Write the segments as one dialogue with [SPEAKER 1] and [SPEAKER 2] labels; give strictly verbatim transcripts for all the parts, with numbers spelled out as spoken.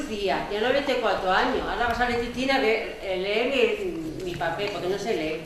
[SPEAKER 1] Lucía, tengo noventa y cuatro años. Ahora vas a la Cristina a ver, leer mi, mi papel, porque no sé leer.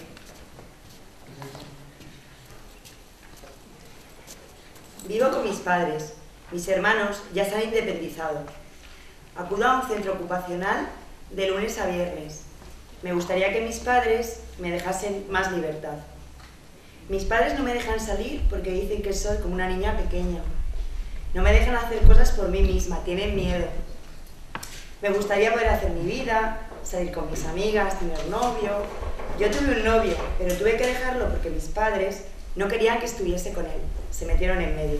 [SPEAKER 2] Vivo con mis padres. Mis hermanos ya se han independizado. Acudo a un centro ocupacional de lunes a viernes. Me gustaría que mis padres me dejasen más libertad. Mis padres no me dejan salir porque dicen que soy como una niña pequeña. No me dejan hacer cosas por mí misma, tienen miedo. Me gustaría poder hacer mi vida, salir con mis amigas, tener novio. Yo tuve un novio, pero tuve que dejarlo porque mis padres no querían que estuviese con él. Se metieron en medio.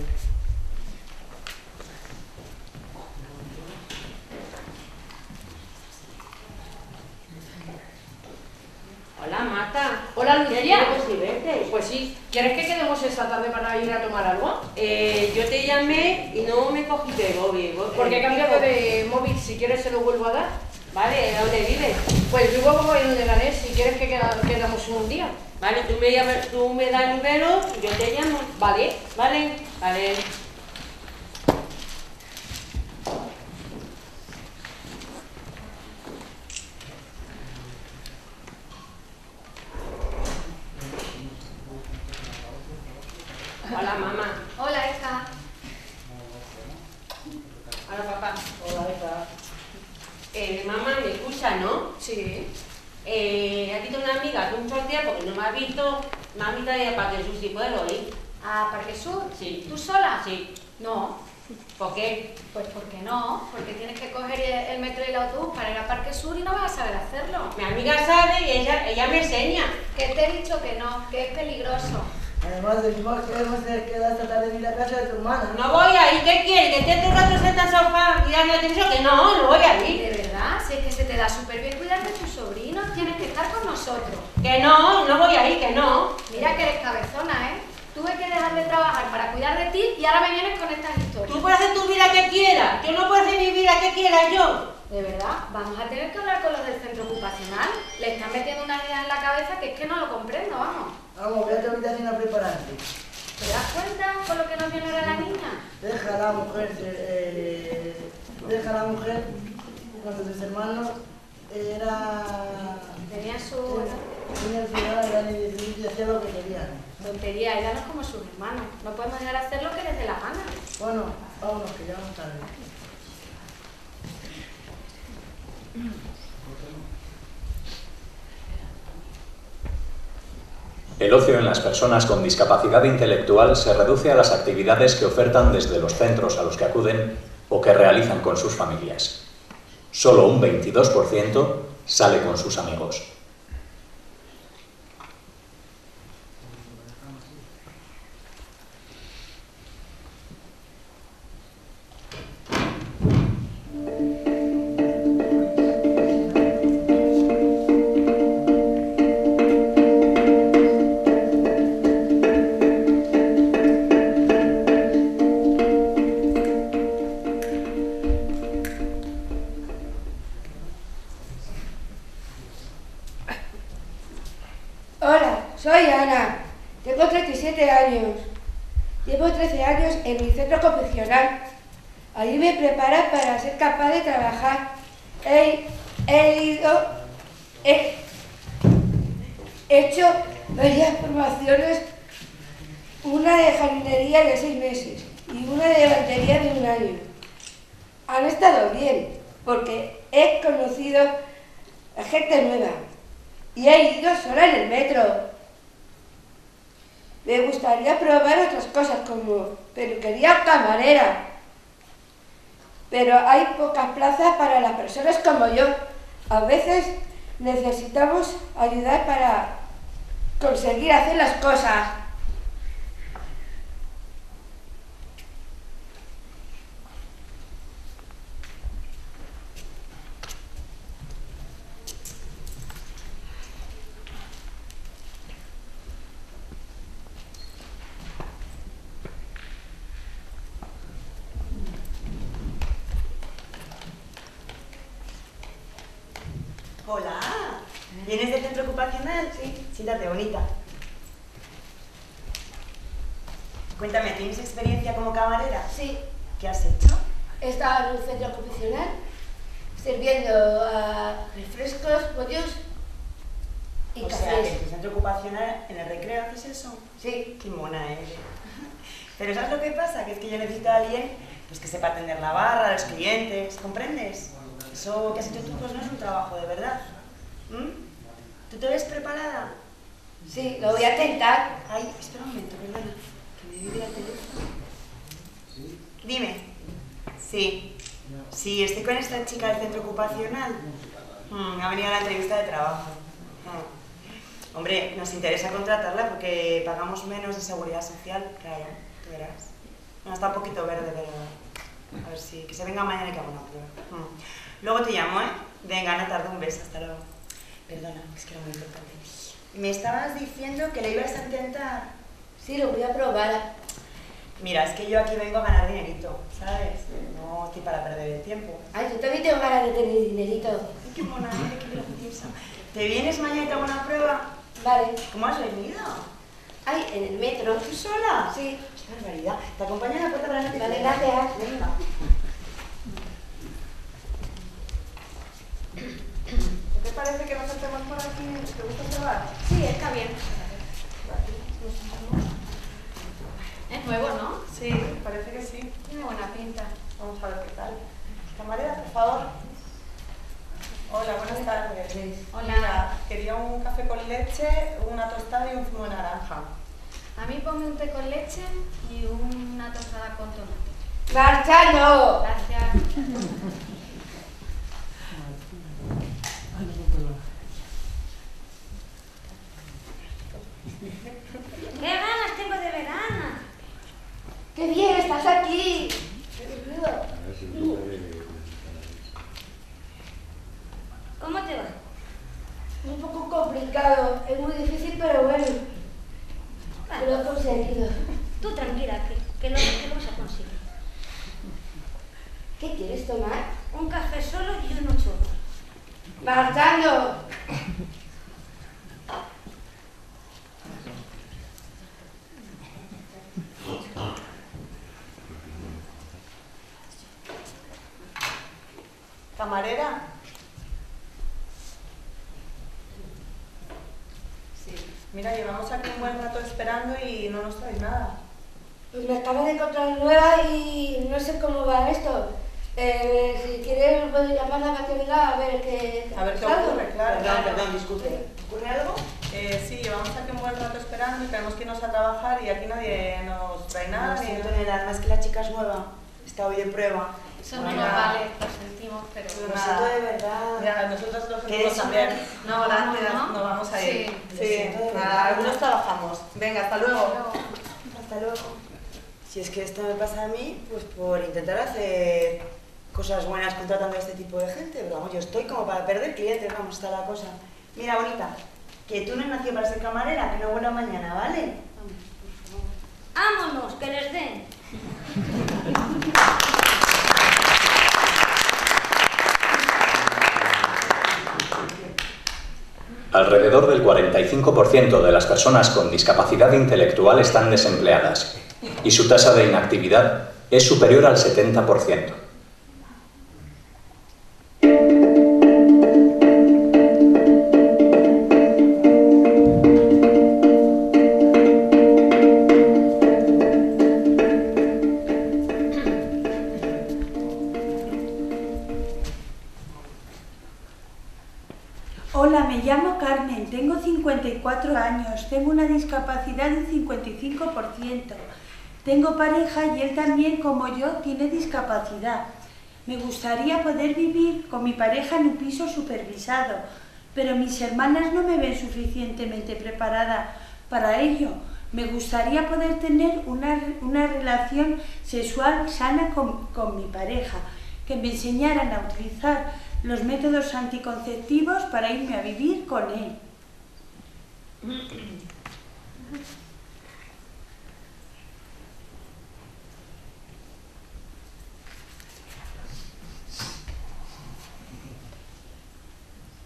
[SPEAKER 1] Hola, Marta.
[SPEAKER 3] Hola, Lucía.
[SPEAKER 1] Pues sí, vete.
[SPEAKER 3] Pues sí. ¿Quieres que quedemos esta tarde para ir a tomar algo?
[SPEAKER 1] Eh, yo te llamé y no me cogiste el móvil.
[SPEAKER 3] Porque he cambiado de móvil. Si quieres se lo vuelvo a dar.
[SPEAKER 1] Vale, ¿dónde vives?
[SPEAKER 3] Pues vivo como en el Ganés. Si quieres que queda, quedamos un día.
[SPEAKER 1] Vale, tú me, llamas, tú me das el número y yo te llamo.
[SPEAKER 3] Vale.
[SPEAKER 1] Vale, vale. Hola, mamá.
[SPEAKER 4] Hola, hija.
[SPEAKER 1] Hola, papá.
[SPEAKER 3] Hola, hija.
[SPEAKER 1] Eh, mamá, ¿me escucha, no?
[SPEAKER 3] Sí.
[SPEAKER 1] Eh, ha dicho una amiga que un sorteo porque no me ha visto, me ha invitado a ir a Parque Sur, si puedo ir.
[SPEAKER 4] ¿A Parque Sur?
[SPEAKER 1] Sí.
[SPEAKER 4] ¿Tú sola?
[SPEAKER 1] Sí.
[SPEAKER 4] No.
[SPEAKER 1] ¿Por qué?
[SPEAKER 4] Pues porque no, porque tienes que coger el metro y el autobús para ir a Parque Sur y no vas a saber hacerlo.
[SPEAKER 1] Mi amiga sabe y ella, ella me enseña.
[SPEAKER 4] Que te he dicho que no, que es peligroso.
[SPEAKER 5] Además, decimos que debemos tener que dar esta tarde en la casa de tu hermana.
[SPEAKER 1] No voy a ir, ¿qué quieres? ¿Que esté todo el rato sentada en el sofá mirando la televisión? Que no, no voy a ir.
[SPEAKER 4] De verdad, si es que se te da súper bien cuidar de tus sobrinos, tienes que estar con nosotros.
[SPEAKER 1] Que no, no voy a ir, que no.
[SPEAKER 4] Mira que eres cabezona, ¿eh? Tuve que dejar de trabajar para cuidar de ti y ahora me vienes con estas historias.
[SPEAKER 1] Tú puedes hacer tu vida que quieras, yo no puedo hacer mi vida que quiera yo.
[SPEAKER 4] De verdad, vamos a tener que hablar con los del centro ocupacional. Le están metiendo una idea en la cabeza que es que no lo comprendo, vamos.
[SPEAKER 5] Vamos, ve a tu habitación a prepararte.
[SPEAKER 4] ¿Te das cuenta con lo que nos viene ahora la niña?
[SPEAKER 5] Deja a la mujer, eh, deja a la mujer, cuando tus hermanos era...
[SPEAKER 4] Tenía su...
[SPEAKER 5] Tenía su edad, eran y decidir y hacía lo que querían.
[SPEAKER 4] Tontería, ella no es como sus hermanos. No podemos dejar de hacer lo que les dé la gana.
[SPEAKER 5] Bueno, vámonos, que ya vamos tarde.
[SPEAKER 6] El ocio en las personas con discapacidad intelectual se reduce a las actividades que ofertan desde los centros a los que acuden o que realizan con sus familias. Solo un veintidós por ciento sale con sus amigos.
[SPEAKER 7] Hola, soy Ana, tengo treinta y siete años, llevo trece años en mi centro confeccional, allí me preparan para ser capaz de trabajar, he, he ido, he hecho varias formaciones, una de jardinería de seis meses y una de lavandería de un año. Han estado bien, porque he conocido a gente nueva. Y he ido sola en el metro. Me gustaría probar otras cosas como peluquería o camarera. Pero hay pocas plazas para las personas como yo. A veces necesitamos ayudar para conseguir hacer las cosas.
[SPEAKER 2] Hola, ¿vienes del centro ocupacional? Sí. Siéntate, bonita. Cuéntame, ¿tienes experiencia como camarera?
[SPEAKER 7] Sí,
[SPEAKER 2] ¿Qué has hecho?
[SPEAKER 7] he estado en un centro ocupacional sirviendo a refrescos, pollos y
[SPEAKER 2] O
[SPEAKER 7] cafés.
[SPEAKER 2] sea, que en tu centro ocupacional, en el recreo, ¿haces eso?
[SPEAKER 7] Sí.
[SPEAKER 2] Qué mona eres. Pero ¿sabes lo que pasa? Que es que yo necesito a alguien pues, que sepa atender la barra, a los clientes, ¿comprendes? Eso que has hecho tú pues no es un trabajo de verdad. ¿Mm? ¿Tú te ves preparada?
[SPEAKER 7] Sí, lo voy a intentar.
[SPEAKER 2] Ay, espera un momento, perdona. Que me vibre el teléfono. Dime. Sí. Sí, estoy con esta chica del centro ocupacional. Mm, ha venido a la entrevista de trabajo. Mm. Hombre, nos interesa contratarla porque pagamos menos de seguridad social, claro, tú verás. No, está un poquito verde, pero a ver si... que se venga mañana y que haga una prueba. Mm. Luego te llamo, ¿eh? Venga, no tardo, un beso, hasta luego. Perdona, es que era muy importante. Me estabas diciendo que le ibas a intentar.
[SPEAKER 7] Sí, lo voy a probar.
[SPEAKER 2] Mira, es que yo aquí vengo a ganar dinerito, ¿sabes? No estoy para perder el tiempo.
[SPEAKER 7] Ay, yo también tengo ganas de tener dinerito.
[SPEAKER 2] Ay, qué mona, mira, qué graciosa. ¿Te vienes mañana y te hago una prueba?
[SPEAKER 7] Vale.
[SPEAKER 2] ¿Cómo has venido?
[SPEAKER 7] Ay, en el metro.
[SPEAKER 2] ¿Tú sola?
[SPEAKER 7] Sí.
[SPEAKER 2] Qué barbaridad. Te acompaño a la puerta para la noche.
[SPEAKER 7] Vale, gracias.
[SPEAKER 2] Venga.
[SPEAKER 5] ¿Te parece que nos sentemos por aquí? ¿Te gusta probar?
[SPEAKER 4] Sí, está bien. Es nuevo, ¿no?
[SPEAKER 5] Sí, parece que sí.
[SPEAKER 4] Tiene buena pinta.
[SPEAKER 5] Vamos a ver qué tal. Camarera, por favor. Hola, buenas tardes.
[SPEAKER 4] Hola.
[SPEAKER 5] Mira, quería un café con leche, una tostada y un zumo de naranja.
[SPEAKER 4] A mí ponme un té con leche y una tostada con tomate.
[SPEAKER 7] ¡Marchando!
[SPEAKER 4] Gracias.
[SPEAKER 1] ¡Qué ganas tengo de verano!
[SPEAKER 7] ¡Qué bien, estás aquí!
[SPEAKER 1] ¿Cómo te va?
[SPEAKER 7] Un poco complicado, es muy difícil, pero bueno, lo he conseguido.
[SPEAKER 1] Tú tranquila, que, que, lo, que lo vas a conseguir.
[SPEAKER 7] ¿Qué quieres tomar?
[SPEAKER 1] Un café solo y uno churros.
[SPEAKER 7] ¡Marchando!
[SPEAKER 5] ¿Camarera? Sí. Mira, llevamos aquí un buen rato esperando y no nos traes nada.
[SPEAKER 7] Pues me acabo de encontrar nueva y no sé cómo va esto. Eh, si quieres, puedo llamarla para que venga a ver qué...
[SPEAKER 5] A ver qué
[SPEAKER 7] ¿algo?
[SPEAKER 5] ocurre, claro.
[SPEAKER 2] Perdón, perdón, disculpe. ¿Ocurre algo?
[SPEAKER 5] Eh, sí, llevamos aquí un buen rato esperando y tenemos que irnos a trabajar y aquí nadie nos trae nada.
[SPEAKER 2] Lo
[SPEAKER 5] ni-
[SPEAKER 2] siento en el alma, es que la chica es nueva. Está hoy de prueba.
[SPEAKER 4] Eso no
[SPEAKER 2] Bueno,
[SPEAKER 4] nos vale, lo sentimos, pero...
[SPEAKER 2] Lo siento de verdad.
[SPEAKER 5] Ya, nosotros lo
[SPEAKER 2] ¿Qué
[SPEAKER 5] sentimos
[SPEAKER 2] es?
[SPEAKER 5] también. No, gracias,
[SPEAKER 4] ¿No?
[SPEAKER 5] nos vamos a ir.
[SPEAKER 4] Sí.
[SPEAKER 2] Lo siento de
[SPEAKER 5] nada,
[SPEAKER 2] verdad.
[SPEAKER 5] algunos trabajamos. Venga, hasta luego.
[SPEAKER 2] Hasta luego. Si es que esto me pasa a mí, pues por intentar hacer cosas buenas contratando a este tipo de gente. Pero vamos, yo estoy como para perder clientes, vamos, está la cosa. Mira, bonita, que tú no has nacido para ser camarera, que no vuelva mañana, ¿vale?
[SPEAKER 1] ¡Vámonos, que les den!
[SPEAKER 6] Alrededor del cuarenta y cinco por ciento de las personas con discapacidad intelectual están desempleadas y su tasa de inactividad es superior al setenta por ciento.
[SPEAKER 8] Hola, me llamo Carmen, tengo cincuenta y cuatro años, tengo una discapacidad del cincuenta y cinco por ciento. Tengo pareja y él también, como yo, tiene discapacidad. Me gustaría poder vivir con mi pareja en un piso supervisado, pero mis hermanas no me ven suficientemente preparada para ello. Me gustaría poder tener una, una relación sexual sana con, con mi pareja, que me enseñaran a utilizar los métodos anticonceptivos para irme a vivir con él.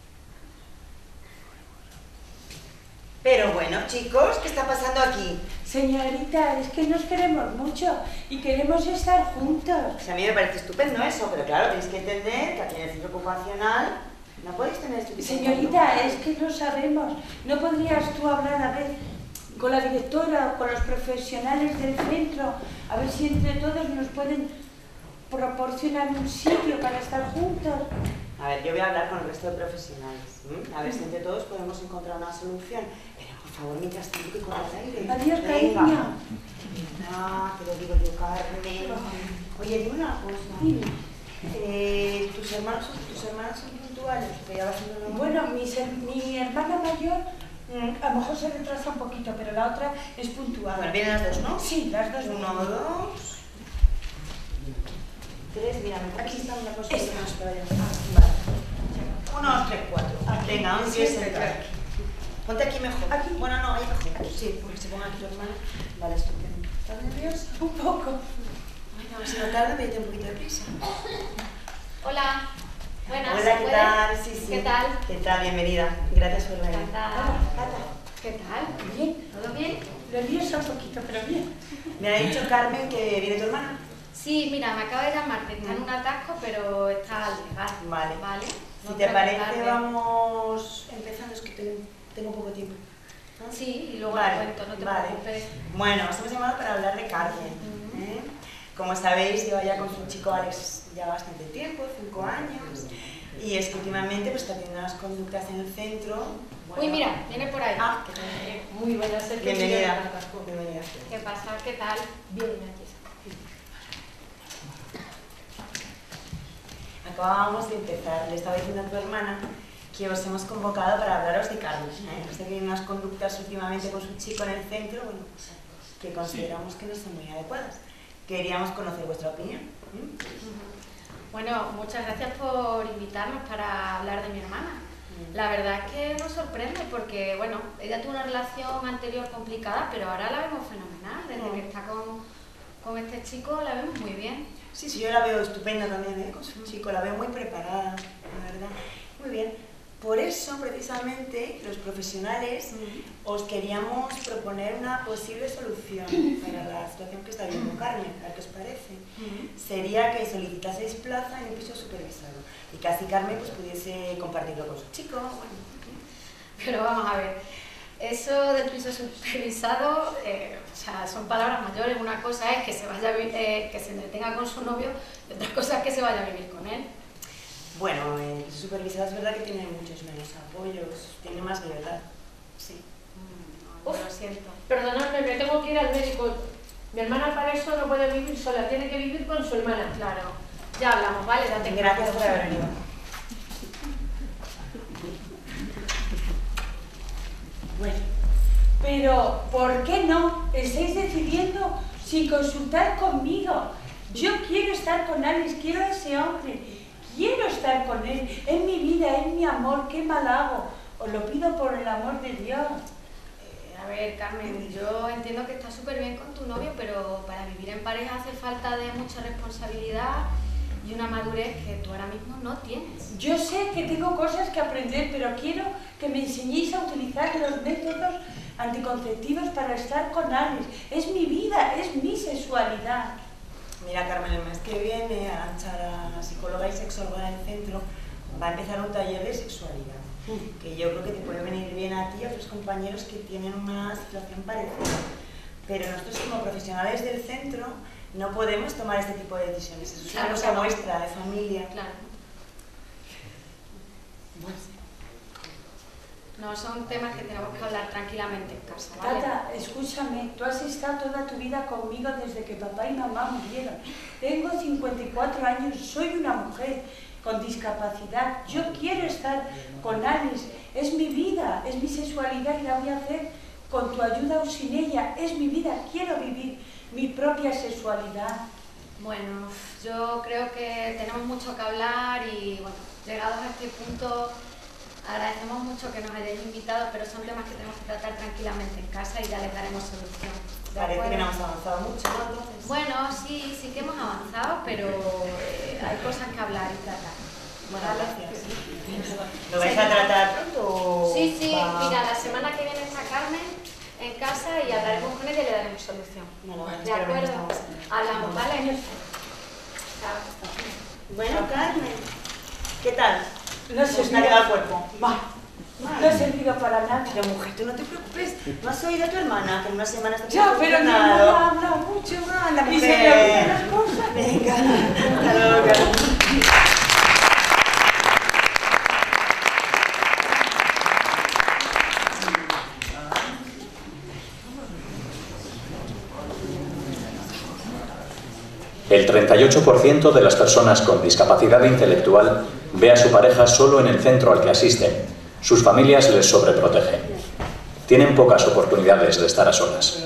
[SPEAKER 2] Pero bueno, chicos, ¿qué está pasando aquí?
[SPEAKER 8] Se Señorita, es que nos queremos mucho y queremos estar juntos.
[SPEAKER 2] Pues a mí me parece estupendo eso, pero claro, tenéis que entender que aquí en el centro ocupacional no podéis tener este tipo de
[SPEAKER 8] Señorita,
[SPEAKER 2] conductas.
[SPEAKER 8] es que no sabemos. ¿No podrías tú hablar a ver con la directora o con los profesionales del centro, a ver si entre todos nos pueden proporcionar un sitio para estar juntos?
[SPEAKER 2] A ver, yo voy a hablar con el resto de profesionales, ¿m? A ver si entre todos podemos encontrar una solución. Pero por favor, mientras tanto que corra el aire.
[SPEAKER 8] Adiós,
[SPEAKER 2] Venga.
[SPEAKER 8] cariño.
[SPEAKER 2] Ah, te lo digo yo, Carmen. Oye, dime una cosa.
[SPEAKER 8] Dime.
[SPEAKER 2] Eh, ¿tus, hermanos, ¿Tus hermanos son puntuales? Que ya va siendo una-
[SPEAKER 8] Bueno, mi, her- mi hermana mayor mm, a lo mejor se retrasa un poquito, pero la otra es puntual.
[SPEAKER 2] Bueno, vienen las dos, ¿no?
[SPEAKER 8] Sí, las dos.
[SPEAKER 2] Uno, dos... Tres, mira, me
[SPEAKER 8] Aquí
[SPEAKER 2] está una cosa
[SPEAKER 8] Esta.
[SPEAKER 2] que nos vaya. Vale. Uno, dos, tres, cuatro.
[SPEAKER 8] Aquí.
[SPEAKER 2] Venga, un
[SPEAKER 8] Sí,
[SPEAKER 2] pie
[SPEAKER 8] sí,
[SPEAKER 2] sentado.
[SPEAKER 8] aquí.
[SPEAKER 2] Ponte aquí mejor.
[SPEAKER 8] Aquí.
[SPEAKER 2] Bueno, no, ahí mejor. Aquí. Sí, porque se ponga aquí tu hermana. Vale, estupendo. ¿Estás nerviosa?
[SPEAKER 8] Un poco.
[SPEAKER 2] Bueno, si no tarda, pídete un poquito de prisa.
[SPEAKER 4] Hola. Buenas.
[SPEAKER 2] Hola,
[SPEAKER 4] ¿se
[SPEAKER 2] ¿qué
[SPEAKER 4] puede?
[SPEAKER 2] tal? Sí, sí.
[SPEAKER 4] ¿Qué tal?
[SPEAKER 2] ¿Qué tal? Bienvenida. Gracias por venir.
[SPEAKER 4] Encantada.
[SPEAKER 8] Cata,
[SPEAKER 4] ¿Qué tal?
[SPEAKER 8] bien.
[SPEAKER 4] ¿Todo bien?
[SPEAKER 8] Nerviosa un poquito, pero bien.
[SPEAKER 2] Me ha dicho Carmen que viene tu hermana.
[SPEAKER 4] Sí, mira, me acaba de llamar, que está en un atasco, pero está al llegar.
[SPEAKER 2] Vale.
[SPEAKER 4] Vale.
[SPEAKER 2] Si
[SPEAKER 4] No
[SPEAKER 2] te
[SPEAKER 4] creo que
[SPEAKER 2] parece,
[SPEAKER 4] tarde.
[SPEAKER 2] vamos empezando. Es que tengo, tengo poco tiempo. ¿No?
[SPEAKER 4] Sí, y luego
[SPEAKER 2] Vale,
[SPEAKER 4] lo cuento, no te
[SPEAKER 2] vale.
[SPEAKER 4] preocupes.
[SPEAKER 2] Bueno, os hemos llamado para hablar de Carmen. ¿eh? Como sabéis, lleva ya con su chico Alex ya bastante tiempo, cinco años. Y es que últimamente pues, está teniendo unas conductas en el centro. Bueno,
[SPEAKER 4] Uy, mira, viene por ahí.
[SPEAKER 2] Ah,
[SPEAKER 1] Muy buena ser que
[SPEAKER 2] bienvenida.
[SPEAKER 1] siga el atasco.
[SPEAKER 2] Bienvenida.
[SPEAKER 4] ¿Qué pasa? ¿Qué tal?
[SPEAKER 1] Bien, aquí está.
[SPEAKER 2] Acabábamos de empezar. Le estaba diciendo a tu hermana que os hemos convocado para hablaros de Carmen. ¿eh? Sé que hay unas conductas últimamente con su chico en el centro, bueno, que consideramos que no son muy adecuadas. Queríamos conocer vuestra opinión. ¿eh?
[SPEAKER 4] Bueno, muchas gracias por invitarnos para hablar de mi hermana. La verdad es que nos sorprende porque, bueno, ella tuvo una relación anterior complicada, pero ahora la vemos fenomenal. Desde que está con, con este chico la vemos muy bien.
[SPEAKER 2] Sí, sí, yo la veo estupenda también, ¿eh? Con su chico, la veo muy preparada, la verdad. Muy bien. Por eso, precisamente, los profesionales os queríamos proponer una posible solución para la situación que está viviendo Carmen, ¿a qué os parece? Sería que solicitaseis plaza en un piso supervisado y que así Carmen pues, pudiese compartirlo con su chico. Bueno,
[SPEAKER 4] Pero vamos a ver, eso del piso supervisado, eh, o sea, son palabras mayores. Una cosa es que se vaya a vi- eh, que se entretenga con su novio y otra cosa es que se vaya a vivir con él.
[SPEAKER 2] bueno, el piso supervisado es verdad que tiene muchos menos apoyos, tiene más libertad. Sí.
[SPEAKER 4] No, lo siento.
[SPEAKER 3] Perdonadme, me tengo que ir al médico. Mi hermana para eso no puede vivir sola, tiene que vivir con su hermana.
[SPEAKER 4] Claro, ya hablamos, ¿vale? Ya te
[SPEAKER 2] Gracias por haber venido.
[SPEAKER 8] Bueno, pero ¿por qué no? Estáis decidiendo sin consultar conmigo. Yo quiero estar con Alex, quiero a ese hombre, quiero estar con él. Es mi vida, es mi amor, qué mal hago. Os lo pido por el amor de Dios.
[SPEAKER 4] Eh, a ver, Carmen, yo entiendo que estás súper bien con tu novio, pero para vivir en pareja hace falta de mucha responsabilidad y una madurez que tú ahora mismo no tienes.
[SPEAKER 8] Yo sé que tengo cosas que aprender, pero quiero que me enseñéis a utilizar los métodos anticonceptivos para estar con Alex. Es mi vida, es mi sexualidad.
[SPEAKER 2] Mira, Carmen, el mes que viene, Arantxa, la psicóloga y sexóloga del centro, va a empezar un taller de sexualidad, que yo creo que te puede venir bien a ti y a otros compañeros que tienen una situación parecida. Pero nosotros como profesionales del centro no podemos tomar este tipo de decisiones. Eso es una
[SPEAKER 4] Claro
[SPEAKER 2] cosa
[SPEAKER 4] que no.
[SPEAKER 2] vuestra, de familia.
[SPEAKER 4] Claro. No, son temas que tenemos que hablar tranquilamente en casa, ¿vale?
[SPEAKER 8] Tata, escúchame, tú has estado toda tu vida conmigo desde que papá y mamá murieron. Tengo cincuenta y cuatro años, soy una mujer con discapacidad. Yo quiero estar con Alex, es mi vida, es mi sexualidad y la voy a hacer con tu ayuda o sin ella. Es mi vida, quiero vivir mi propia sexualidad.
[SPEAKER 4] Bueno, yo creo que tenemos mucho que hablar y, bueno, llegados a este punto, agradecemos mucho que nos hayáis invitado, pero son temas que tenemos que tratar tranquilamente en casa y ya les daremos solución. ¿De
[SPEAKER 2] Parece
[SPEAKER 4] acuerdo?
[SPEAKER 2] que no hemos avanzado mucho, ¿no? Entonces,
[SPEAKER 4] Bueno, sí, sí que hemos avanzado, pero eh, hay cosas que hablar y tratar.
[SPEAKER 2] bueno,
[SPEAKER 4] ¿Vale?
[SPEAKER 2] gracias. ¿Lo vais a tratar pronto? o
[SPEAKER 4] Sí, sí,
[SPEAKER 2] va-
[SPEAKER 4] mira, la semana que viene está Carmen en casa y hablaremos con ella y le daremos solución. ¿De acuerdo? Hablamos, ¿vale? Chao.
[SPEAKER 2] Bueno, Carmen, ¿qué tal?
[SPEAKER 8] No se
[SPEAKER 2] ¿Cómo te ha quedado el cuerpo?
[SPEAKER 8] Va. No he sentido para nada.
[SPEAKER 2] Pero mujer, tú no te preocupes. ¿No has oído a tu hermana que en una semana está
[SPEAKER 8] Ya, pero mi hermana habla mucho.
[SPEAKER 2] Anda,
[SPEAKER 8] Y se me olvidan las
[SPEAKER 2] mujer.
[SPEAKER 8] cosas.
[SPEAKER 2] Venga, hasta luego, Carmen.
[SPEAKER 6] El treinta y ocho por ciento de las personas con discapacidad intelectual ve a su pareja solo en el centro al que asisten. Sus familias les sobreprotegen. Tienen pocas oportunidades de estar a solas.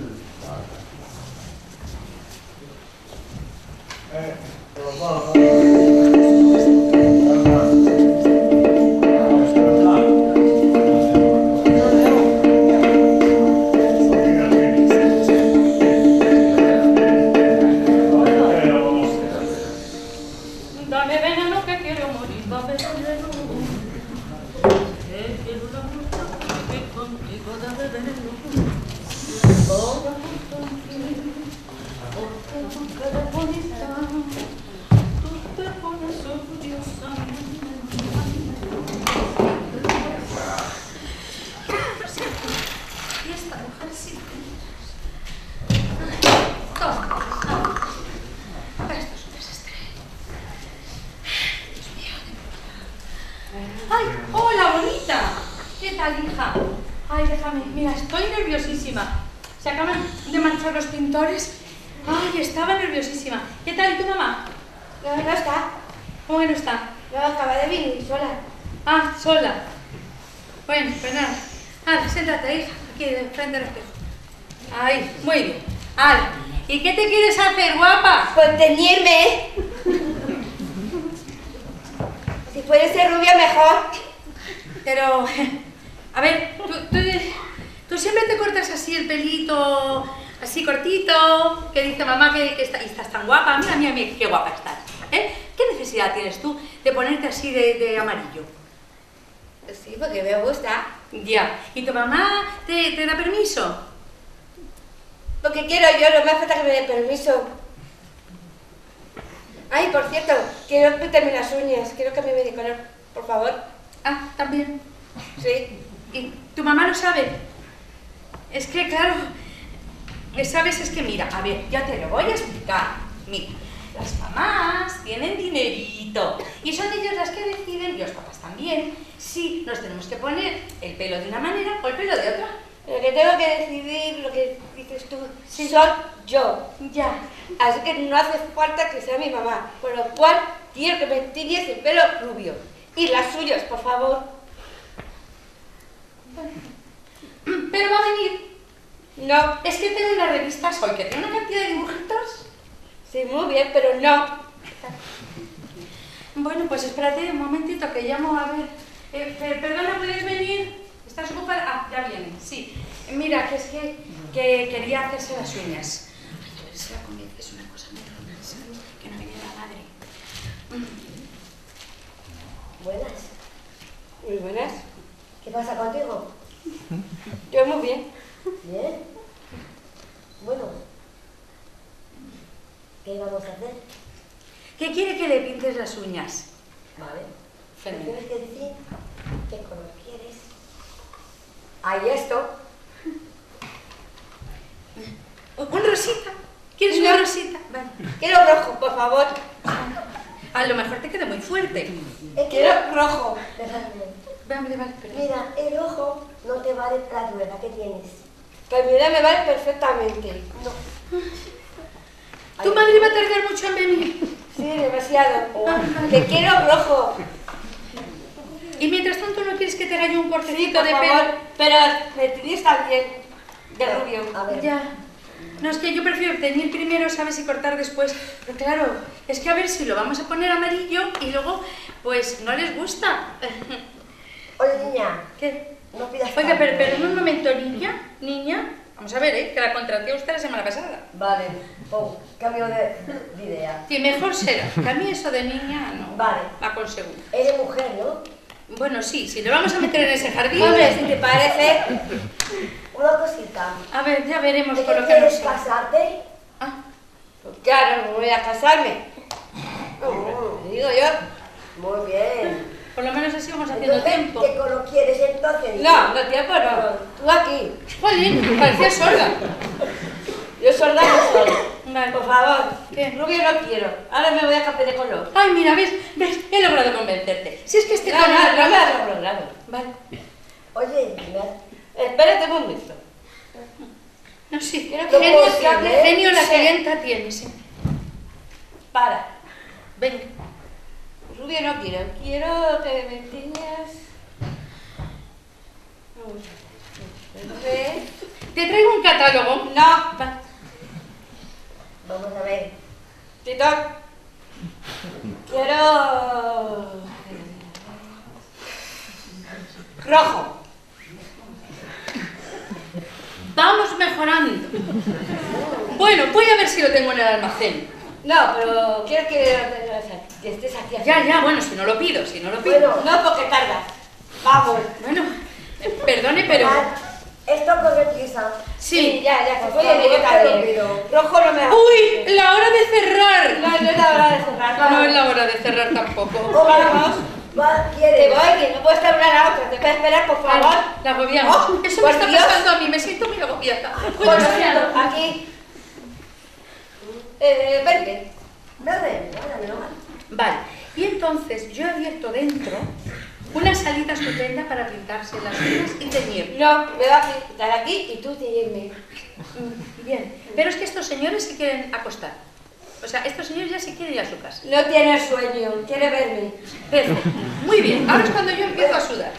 [SPEAKER 3] Dame veneno que quiero morir, dame veneno. Que quiero la muerte que contigo, dame veneno. Ahora contigo, porque nunca eres bonita. Tú te pones orgullosa.
[SPEAKER 4] Y esta mujer sí. Toma, toma. Esto es un desastre. Dios mío, de verdad. ¡Ay! ¡Hola, bonita! ¿Qué tal, hija? Ay, déjame. Mira, estoy nerviosísima. Se acaban de manchar los pintores. Ay, estaba nerviosísima. ¿Qué tal? ¿Y tu mamá?
[SPEAKER 7] No, no está.
[SPEAKER 4] ¿Cómo que no está?
[SPEAKER 7] No, acaba de venir sola.
[SPEAKER 4] Ah, sola. Bueno, pues nada. Ala, siéntate, hija, aquí frente al espejo. Ay, muy bien. Ala, ¿y qué te quieres hacer, guapa?
[SPEAKER 7] Pues teñirme. Si puede ser rubia, mejor.
[SPEAKER 4] Pero, a ver, tú, tú, tú siempre te cortas así el pelito, así cortito, que dice mamá que, que está, y estás tan guapa. Mira, mira, mira, qué guapa estás. ¿Eh? ¿Qué necesidad tienes tú de ponerte así de, de amarillo?
[SPEAKER 7] Sí, porque me gusta.
[SPEAKER 4] Ya. ¿Y tu mamá te, te da permiso?
[SPEAKER 7] Porque quiero yo, no me hace falta que me dé permiso. Ay, por cierto, quiero pintarme las uñas, quiero cambiarme de color, por favor.
[SPEAKER 4] Ah, también.
[SPEAKER 7] Sí.
[SPEAKER 4] ¿Y tu mamá lo sabe? Es que, claro, ¿sabes? Es que mira, a ver, ya te lo voy a explicar. Mira, las mamás tienen dinerito y son ellas las que deciden, y los papás también, si nos tenemos que poner el pelo de una manera o el pelo de otra.
[SPEAKER 7] Lo que tengo que decidir, lo que dices tú, soy yo.
[SPEAKER 4] Ya.
[SPEAKER 7] Así que no hace falta que sea mi mamá, por lo cual quiero que me tiñes el pelo rubio. Y las suyas, por favor.
[SPEAKER 4] Pero va a venir.
[SPEAKER 7] No.
[SPEAKER 4] Es que tengo una revista hoy que tiene una cantidad de dibujitos.
[SPEAKER 7] Sí, muy bien, pero no.
[SPEAKER 4] Bueno, pues espérate un momentito que llamo a ver. Eh, per- perdona, ¿puedes venir? ¿Estás ocupada? Ah, ya viene, sí. Mira, que es que, que quería hacerse las uñas. Ay, a ver si la convences una cosa muy romántica, que no viene la madre.
[SPEAKER 7] Buenas. Muy buenas.
[SPEAKER 9] ¿Qué pasa contigo?
[SPEAKER 7] Yo muy bien.
[SPEAKER 9] Bien. Bueno, ¿qué vamos a hacer?
[SPEAKER 4] ¿Qué quiere que le pintes las uñas?
[SPEAKER 9] Vale. ¿Me
[SPEAKER 4] Fenomenal.
[SPEAKER 9] tienes que decir qué color quieres? Ahí esto.
[SPEAKER 4] ¿Un rosita? ¿Quieres
[SPEAKER 7] No.
[SPEAKER 4] una rosita? Vale.
[SPEAKER 7] Quiero rojo, por favor.
[SPEAKER 4] A lo mejor te queda muy fuerte.
[SPEAKER 9] Es que
[SPEAKER 7] Quiero rojo.
[SPEAKER 9] Déjame.
[SPEAKER 4] Vale, vale, perdón.
[SPEAKER 9] Mira, el ojo no te vale la duela que tienes.
[SPEAKER 7] Pues mi edad me vale perfectamente.
[SPEAKER 9] No.
[SPEAKER 4] ¿Tu madre va a tardar mucho en venir?
[SPEAKER 7] Sí, demasiado. Que quiero rojo.
[SPEAKER 4] Y mientras tanto, ¿no quieres que te haga yo un
[SPEAKER 7] Sí,
[SPEAKER 4] cortecito
[SPEAKER 7] por
[SPEAKER 4] de
[SPEAKER 7] favor.
[SPEAKER 4] pelo?
[SPEAKER 7] Pero me tenéis también de rubio.
[SPEAKER 9] A ver.
[SPEAKER 4] Ya. No, es que yo prefiero teñir primero, ¿sabes? Y cortar después. Pero claro, es que a ver si lo vamos a poner amarillo y luego, pues, no les gusta.
[SPEAKER 9] Oye, niña,
[SPEAKER 4] ¿Qué?
[SPEAKER 9] no pidas
[SPEAKER 4] Oiga, pero,
[SPEAKER 9] tanto.
[SPEAKER 4] pero un momento, niña, niña. Vamos a ver, ¿eh? Que la contraté a usted la semana pasada.
[SPEAKER 9] Vale, oh, cambio de, de idea.
[SPEAKER 4] Sí, mejor será. Que a mí eso de niña no.
[SPEAKER 9] Vale.
[SPEAKER 4] Va con seguro.
[SPEAKER 9] Eres mujer, ¿no?
[SPEAKER 4] Bueno, sí, si le vamos a meter en ese jardín...
[SPEAKER 7] Hombre, si te parece.
[SPEAKER 9] una cosita.
[SPEAKER 3] A ver, ya veremos
[SPEAKER 9] ¿De
[SPEAKER 3] por
[SPEAKER 9] qué
[SPEAKER 3] lo que nos...
[SPEAKER 9] quieres casarte?
[SPEAKER 3] Ah,
[SPEAKER 1] Pues claro, voy a casarme. Oh, digo yo.
[SPEAKER 9] Muy bien.
[SPEAKER 3] por lo menos así vamos haciendo
[SPEAKER 9] Entonces,
[SPEAKER 3] tiempo.
[SPEAKER 9] ¿qué color quieres entonces?
[SPEAKER 1] No, no tiempo no. Tú aquí.
[SPEAKER 3] Jolín, parecía sorda.
[SPEAKER 1] Yo sorda no soy.
[SPEAKER 3] Vale.
[SPEAKER 1] Por favor.
[SPEAKER 3] ¿Qué?
[SPEAKER 1] Rubio no quiero. Ahora me voy a cambiar de color.
[SPEAKER 3] Ay, mira, ¿ves? ¿Ves? He logrado convencerte. Si es que este
[SPEAKER 1] No, no,
[SPEAKER 3] color...
[SPEAKER 1] no me has logrado.
[SPEAKER 3] Vale.
[SPEAKER 9] Oye, me-
[SPEAKER 1] Espérate un momento.
[SPEAKER 3] No, sí.
[SPEAKER 1] Quiero que
[SPEAKER 3] Genio,
[SPEAKER 1] puedo saber-
[SPEAKER 3] genio la
[SPEAKER 1] Sí.
[SPEAKER 3] clienta tiene, sí.
[SPEAKER 1] Para.
[SPEAKER 3] Venga.
[SPEAKER 1] Rubio no quiero. Quiero que me enseñes... Vamos a ver.
[SPEAKER 3] ¿Te traigo un catálogo?
[SPEAKER 1] No.
[SPEAKER 3] Va.
[SPEAKER 9] vamos a ver.
[SPEAKER 1] Tito. Quiero... Rojo.
[SPEAKER 3] Vamos mejorando. Bueno, voy a ver si lo tengo en el almacén.
[SPEAKER 1] No, pero quiero que, que estés aquí.
[SPEAKER 3] Ya, ya, bueno, si no lo pido, si no lo pido.
[SPEAKER 9] Bueno,
[SPEAKER 1] No, porque tardas. Vamos.
[SPEAKER 3] Bueno, eh, perdone, pero...
[SPEAKER 9] ah, esto corre prisa.
[SPEAKER 3] Sí.
[SPEAKER 1] ya, ya,
[SPEAKER 9] Por
[SPEAKER 1] pues oye, yo
[SPEAKER 9] favor, te lo
[SPEAKER 1] también.
[SPEAKER 9] pido.
[SPEAKER 1] Rojo no me hace.
[SPEAKER 3] ¡Uy! ¡La hora de cerrar!
[SPEAKER 1] No, no es la hora de cerrar.
[SPEAKER 3] No, no
[SPEAKER 1] vamos.
[SPEAKER 3] es la hora de cerrar tampoco.
[SPEAKER 9] Oh,
[SPEAKER 1] Vamos.
[SPEAKER 9] ¿Cuál
[SPEAKER 1] Te
[SPEAKER 9] quieres?
[SPEAKER 1] voy, que no puedes estar una a la otra. Te puedes esperar, por favor.
[SPEAKER 3] La agobiamos.
[SPEAKER 1] Oh,
[SPEAKER 3] Eso me
[SPEAKER 1] por
[SPEAKER 3] está
[SPEAKER 1] Dios.
[SPEAKER 3] pasando a mí, me siento muy agobiada.
[SPEAKER 1] Por
[SPEAKER 3] Bueno,
[SPEAKER 1] lo
[SPEAKER 3] ya.
[SPEAKER 1] tanto, aquí. Eh, verde.
[SPEAKER 9] Verde, vale, no.
[SPEAKER 3] Vale, y entonces yo he abierto dentro una salita estupenda para pintarse las uñas y teñir.
[SPEAKER 1] No, me vas a quitar aquí y tú teñirme.
[SPEAKER 3] Mm, Bien, pero es que estos señores se quieren acostar. O sea, estos señores ya se quieren ir a su casa.
[SPEAKER 1] No tiene sueño, quiere verme.
[SPEAKER 3] Perfecto, muy bien, ahora es cuando yo empiezo a sudar.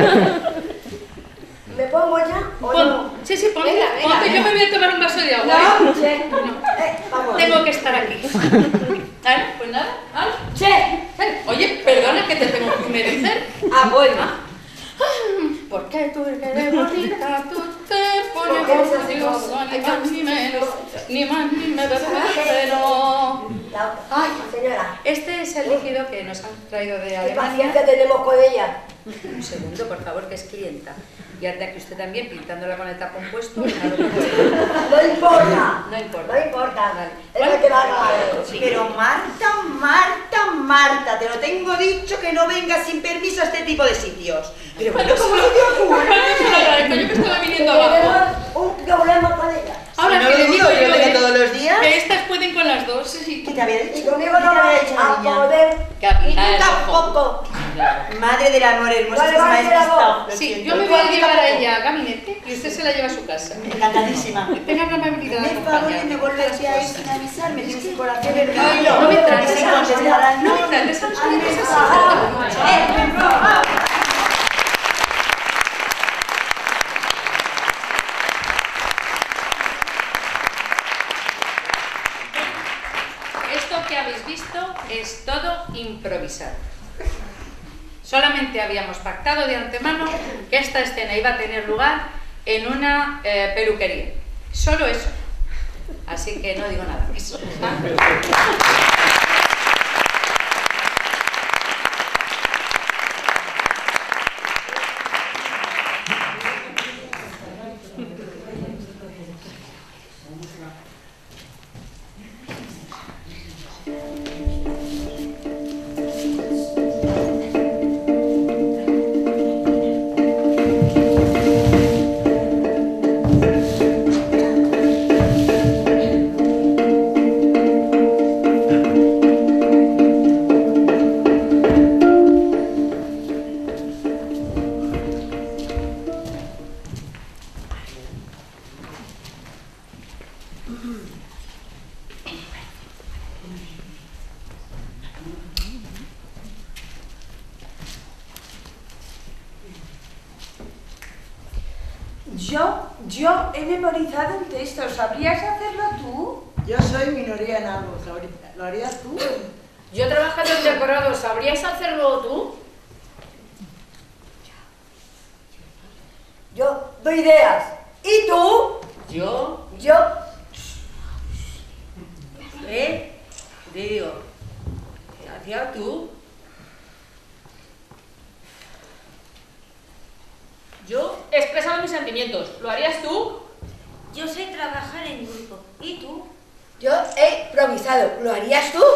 [SPEAKER 9] ¿Me pongo ya o
[SPEAKER 3] Pon-
[SPEAKER 9] no?
[SPEAKER 3] Sí, sí, ponte,
[SPEAKER 1] Venga, venga,
[SPEAKER 3] ponte, yo
[SPEAKER 1] venga.
[SPEAKER 3] me voy a tomar un vaso de agua.
[SPEAKER 1] No,
[SPEAKER 3] ¿eh?
[SPEAKER 1] che.
[SPEAKER 9] Eh, vamos.
[SPEAKER 3] Tengo que estar aquí. ¿Vale? Pues nada, ¿vale?
[SPEAKER 1] Che.
[SPEAKER 3] Oye, perdona que te tengo que merecer.
[SPEAKER 1] Ah, voy.
[SPEAKER 3] Porque tú eres bonita, tú te pones
[SPEAKER 9] ¿Por qué eres así?
[SPEAKER 3] orgullosa, ni más ni menos, ni más ni menos, pero...
[SPEAKER 9] La,
[SPEAKER 3] Ay.
[SPEAKER 9] señora,
[SPEAKER 3] Este es el líquido que nos han traído de
[SPEAKER 9] ¿qué
[SPEAKER 3] Alemania.
[SPEAKER 9] paciencia tenemos con ella?
[SPEAKER 3] Un segundo, por favor, que es clienta. Y ahora que usted también, pintándola con el tapón puesto, no lo puede.
[SPEAKER 9] No importa.
[SPEAKER 3] No importa.
[SPEAKER 9] No importa.
[SPEAKER 3] Vale.
[SPEAKER 9] Es lo que va a hacer.
[SPEAKER 3] Sí.
[SPEAKER 2] Pero Marta, Marta, Marta, te lo tengo dicho que no vengas sin permiso a este tipo de sitios. Pero bueno, ¿cómo se te ocurre?
[SPEAKER 3] Yo que estaba viniendo abajo.
[SPEAKER 9] Tenemos un problema con ella.
[SPEAKER 3] Ahora
[SPEAKER 2] Si no
[SPEAKER 3] que
[SPEAKER 2] lo
[SPEAKER 3] le digo
[SPEAKER 2] dudo, yo
[SPEAKER 3] yo
[SPEAKER 2] lo veo
[SPEAKER 3] de-
[SPEAKER 2] todos los días.
[SPEAKER 3] que estas pueden con las dos. Sí.
[SPEAKER 2] ¿Qué te había
[SPEAKER 9] Y
[SPEAKER 2] dicho?
[SPEAKER 9] conmigo
[SPEAKER 2] ¿Qué
[SPEAKER 9] no
[SPEAKER 2] te había
[SPEAKER 9] va
[SPEAKER 2] dicho la
[SPEAKER 9] a
[SPEAKER 2] niña?
[SPEAKER 9] poder.
[SPEAKER 1] Y tú
[SPEAKER 3] Capital
[SPEAKER 1] tampoco.
[SPEAKER 2] Madre del amor hermoso,
[SPEAKER 9] Vale,
[SPEAKER 2] que se me ha
[SPEAKER 9] vale, la
[SPEAKER 2] despistado.
[SPEAKER 9] voz.
[SPEAKER 2] Lo
[SPEAKER 3] Sí,
[SPEAKER 2] siento.
[SPEAKER 3] yo me voy a llevar a ella a gabinete y usted se la lleva a su casa.
[SPEAKER 2] Encantadísima.
[SPEAKER 3] Tenga la amabilidad de
[SPEAKER 2] Me favor de
[SPEAKER 3] acompañarme.
[SPEAKER 2] devolverte a él sin avisarme, tienes el corazón verdad.
[SPEAKER 3] Ay, no, no me trates
[SPEAKER 2] Sin
[SPEAKER 3] a los
[SPEAKER 2] contestar al
[SPEAKER 3] No
[SPEAKER 2] no.
[SPEAKER 3] me trates a los clientes así. Esto que habéis visto es todo improvisado. Solamente habíamos pactado de antemano que esta escena iba a tener lugar en una eh, peluquería. Solo eso. Así que no digo nada más.
[SPEAKER 8] Yo, yo he memorizado un texto. ¿Sabrías hacerlo tú?
[SPEAKER 5] Yo soy minoría en algo, ¿lo harí- ¿lo harías tú?
[SPEAKER 1] Yo trabajando en decorado, ¿sabrías hacerlo tú?
[SPEAKER 9] Yo doy ideas. ¿Y tú?
[SPEAKER 1] Yo.
[SPEAKER 9] Yo.
[SPEAKER 1] ¿Eh? Te digo. ¿Hacías tú? Yo
[SPEAKER 3] he expresado mis sentimientos. ¿Lo harías tú?
[SPEAKER 7] Yo sé trabajar en grupo. ¿Y tú?
[SPEAKER 10] Yo he improvisado. ¿Lo harías tú?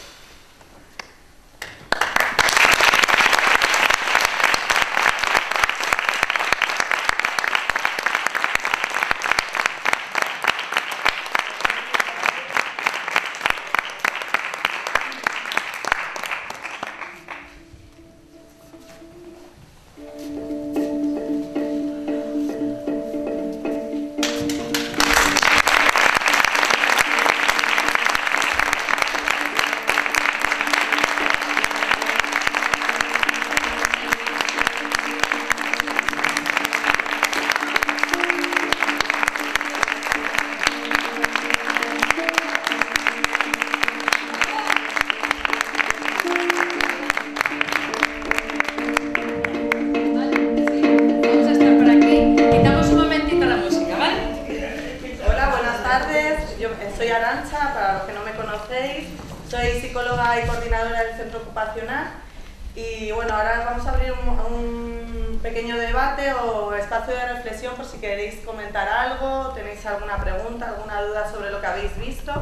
[SPEAKER 11] Soy psicóloga y coordinadora del centro ocupacional y bueno, ahora vamos a abrir un, un pequeño debate o espacio de reflexión por si queréis comentar algo, tenéis alguna pregunta, alguna duda sobre lo que habéis visto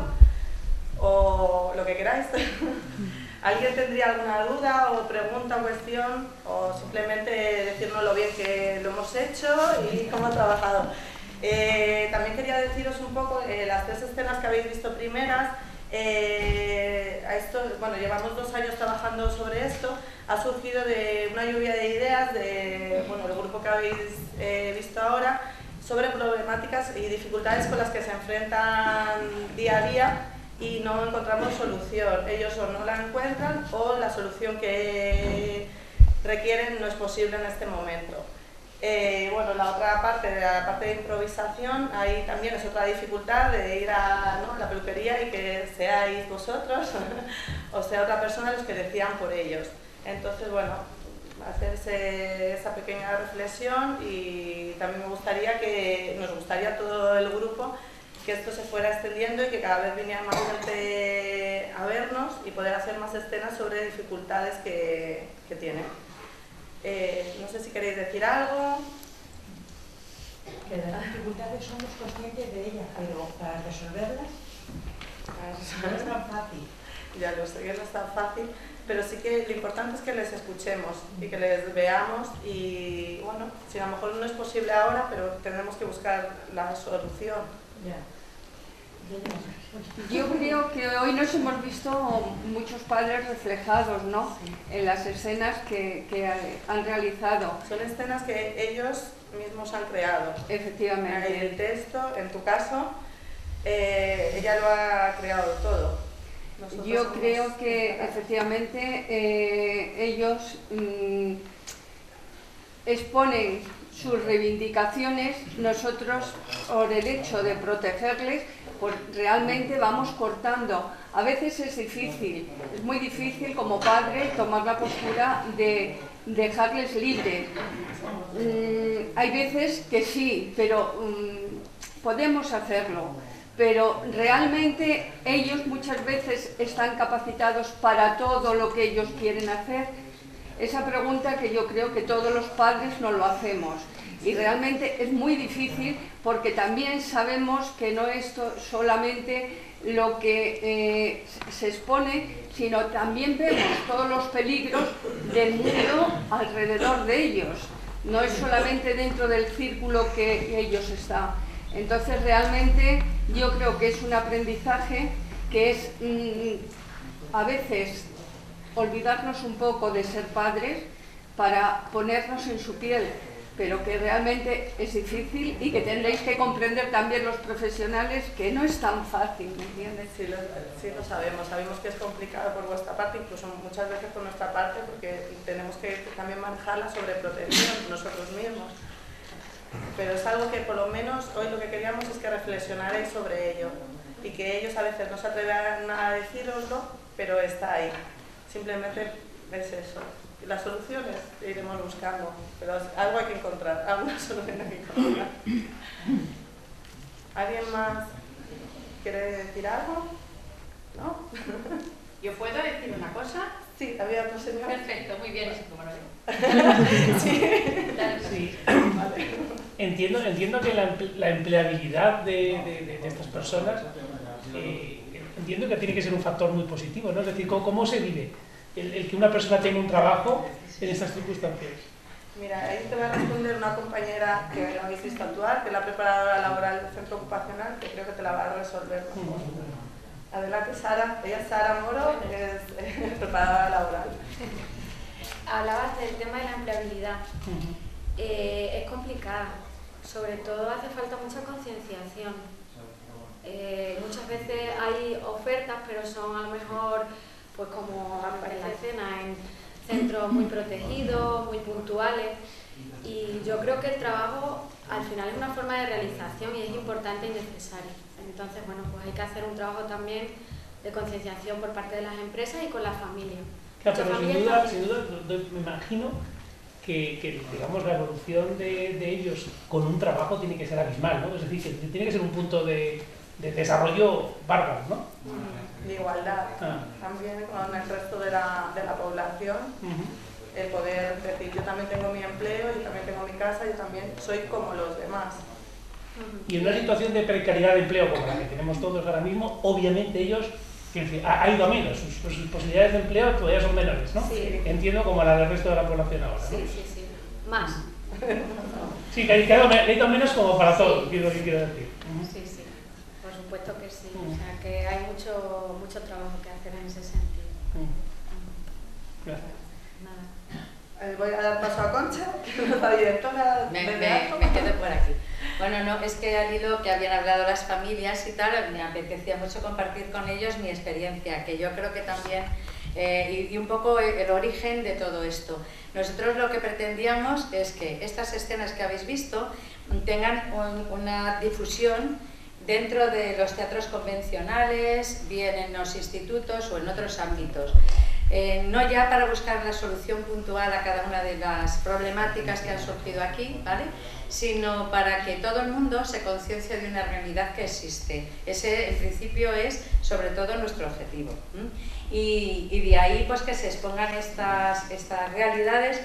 [SPEAKER 11] o lo que queráis. ¿Alguien tendría alguna duda o pregunta o cuestión o simplemente decirnos lo bien que lo hemos hecho y cómo ha trabajado? Eh, también quería deciros un poco eh, las tres escenas que habéis visto primeras. Eh, a esto, bueno, llevamos dos años trabajando sobre esto, ha surgido de una lluvia de ideas de, bueno, el grupo que habéis eh, visto ahora sobre problemáticas y dificultades con las que se enfrentan día a día y no encontramos solución. Ellos o no la encuentran o la solución que requieren no es posible en este momento. Eh, bueno, la otra parte, de la parte de improvisación, ahí también es otra dificultad de ir a, ¿no?, la peluquería y que seáis vosotros o sea otra persona los que decidan por ellos. Entonces, bueno, hacerse esa pequeña reflexión y también me gustaría que, nos gustaría a todo el grupo que esto se fuera extendiendo y que cada vez viniera más gente a vernos y poder hacer más escenas sobre dificultades que, que tienen. Eh, no sé si queréis decir algo.
[SPEAKER 12] Que las dificultades somos conscientes de ellas, pero para resolverlas,
[SPEAKER 11] para resolverlas
[SPEAKER 12] no es tan fácil.
[SPEAKER 11] Ya lo sé que no es tan fácil, pero sí que lo importante es que les escuchemos y que les veamos y bueno, si a lo mejor no es posible ahora, pero tenemos que buscar la solución.
[SPEAKER 12] Ya.
[SPEAKER 13] Yo creo que hoy nos hemos visto muchos padres reflejados, ¿no?, sí, en las escenas que, que han realizado.
[SPEAKER 11] Son escenas que ellos mismos han creado.
[SPEAKER 13] Efectivamente.
[SPEAKER 11] El texto, en tu caso, eh, ella lo ha creado todo. Nosotros
[SPEAKER 13] Yo creo que efectivamente eh, ellos mmm, exponen sus reivindicaciones, nosotros por el hecho de protegerles pues realmente vamos cortando. A veces es difícil, es muy difícil como padre tomar la postura de dejarles libres. Mm, hay veces que sí, pero mm, podemos hacerlo, pero realmente ellos muchas veces están capacitados para todo lo que ellos quieren hacer. Esa pregunta que yo creo que todos los padres no lo hacemos. Y realmente es muy difícil porque también sabemos que no es solamente lo que eh, se expone, sino también vemos todos los peligros del mundo alrededor de ellos. No es solamente dentro del círculo que ellos están. Entonces realmente yo creo que es un aprendizaje que es mmm, a veces olvidarnos un poco de ser padres para ponernos en su piel, pero que realmente es difícil y que tendréis que comprender también los profesionales que no es tan fácil, ¿me entiendes?
[SPEAKER 11] Sí lo, sí, lo sabemos, sabemos que es complicado por vuestra parte, incluso muchas veces por nuestra parte, porque tenemos que también manejar la sobreprotección nosotros mismos. Pero es algo que por lo menos hoy lo que queríamos es que reflexionarais sobre ello y que ellos a veces no se atrevan a decíroslo, pero está ahí. Simplemente es eso. Las soluciones iremos buscando, pero algo hay que encontrar, alguna solución hay que encontrar. ¿Alguien más quiere decir algo? ¿No?
[SPEAKER 3] ¿Yo puedo decir una cosa?
[SPEAKER 11] Sí, había otro señor.
[SPEAKER 3] Perfecto, muy bien, eso como lo veo.
[SPEAKER 11] Sí.
[SPEAKER 3] Claro, sí.
[SPEAKER 11] Vale.
[SPEAKER 14] entiendo, entiendo que la, la empleabilidad de, de, de, de estas personas, eh, entiendo que tiene que ser un factor muy positivo, ¿no? Es decir, ¿cómo, cómo se vive el, el que una persona tenga un trabajo en estas circunstancias?
[SPEAKER 11] Mira, ahí te va a responder una compañera que no habéis visto actuar, que es la preparadora laboral del centro ocupacional, que creo que te la va a resolver mejor. Adelante, Sara. Ella es Sara Moro, es eh, preparadora laboral.
[SPEAKER 4] Hablabas del tema de la empleabilidad. Eh, es complicada, sobre todo hace falta mucha concienciación. Eh, muchas veces hay ofertas, pero son a lo mejor, pues como en la escena, en centros muy protegidos, muy puntuales, y yo creo que el trabajo al final es una forma de realización y es importante y necesario. Entonces, bueno, pues hay que hacer un trabajo también de concienciación por parte de las empresas y con la familia.
[SPEAKER 14] Claro, pero sin duda, sin duda, me imagino que, que digamos, la evolución de, de ellos con un trabajo tiene que ser abismal, ¿no? Es decir, que tiene que ser un punto de, de desarrollo bárbaro, ¿no?
[SPEAKER 11] De igualdad, ah. también con el resto de la, de la población, uh-huh. el poder decir, yo también tengo mi empleo, yo también tengo mi casa, yo también soy como los demás.
[SPEAKER 14] Y en una situación de precariedad de empleo como la que tenemos todos ahora mismo, obviamente ellos, que decir, ha, ha ido a menos, sus, sus posibilidades de empleo todavía son menores, ¿no?
[SPEAKER 4] Sí.
[SPEAKER 14] Entiendo como la del resto de la población ahora, ¿no?
[SPEAKER 4] Sí, sí, sí. Más.
[SPEAKER 14] Sí, que ha ido menos como para sí. todos, es lo que quiero decir.
[SPEAKER 4] Uh-huh. Sí, sí, por supuesto que sí. Uh-huh. O sea, que hay mucho, mucho trabajo que hacer en ese sentido. Uh-huh.
[SPEAKER 14] Gracias.
[SPEAKER 4] Nada.
[SPEAKER 11] Eh, voy a dar paso a Concha, que es la directora
[SPEAKER 15] me,
[SPEAKER 11] de
[SPEAKER 15] me, me quedo por aquí. Bueno, no, es que al hilo que habían hablado las familias y tal, me apetecía mucho compartir con ellos mi experiencia, que yo creo que también, eh, y, y un poco el, el origen de todo esto. Nosotros lo que pretendíamos es que estas escenas que habéis visto tengan un, una difusión dentro de los teatros convencionales, bien en los institutos o en otros ámbitos. Eh, no ya para buscar la solución puntual a cada una de las problemáticas que han surgido aquí, ¿vale?, sino para que todo el mundo se conciencie de una realidad que existe. Ese, en principio, es sobre todo nuestro objetivo. Y, y de ahí pues que se expongan estas, estas realidades.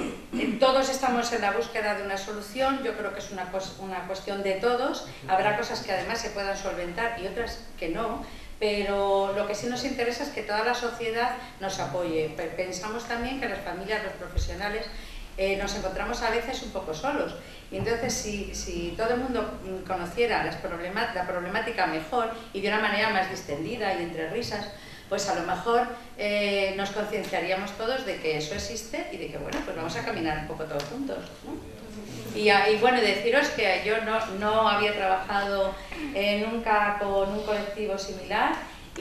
[SPEAKER 15] Todos estamos en la búsqueda de una solución, yo creo que es una, una cuestión de todos. Habrá cosas que además se puedan solventar y otras que no. Pero lo que sí nos interesa es que toda la sociedad nos apoye. Pensamos también que las familias, los profesionales, eh, nos encontramos a veces un poco solos. Y entonces, si, si todo el mundo conociera las problemat- la problemática mejor y de una manera más distendida y entre risas, pues a lo mejor eh, nos concienciaríamos todos de que eso existe y de que, bueno, pues vamos a caminar un poco todos juntos, ¿no? Y, y bueno, deciros que yo no, no había trabajado eh, nunca con un colectivo similar